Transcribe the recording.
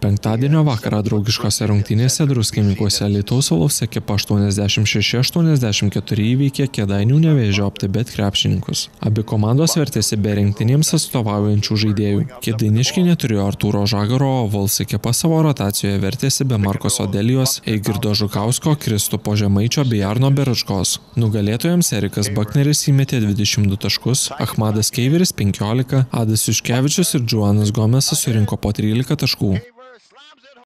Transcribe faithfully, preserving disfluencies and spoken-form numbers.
Penktadienio vakarą draugiškose rungtynėse Druskininkuose Alytaus Alaus ekipa aštuoniasdešimt šeši aštuoniasdešimt keturi įveikė Kėdainių Nevėžio OptiBet krepšininkus. Abi komandos vertėsi be rinktinėms atstovaujančių žaidėjų. Kėdainiškiai neturėjo Artūro Žagaro, o Vols ekipa savo rotacijoje vertėsi be Markos Odelijos, Eigirdo Žukausko, Kristupo Žemaičio bei Arno Beračkos. Nugalėtojams Erikas Bakneris įmetė dvidešimt du taškus, Achmadas Keiveris penkiolika, Adas Juškevičius ir Džuanas Gomesas surinko po trylika taškų.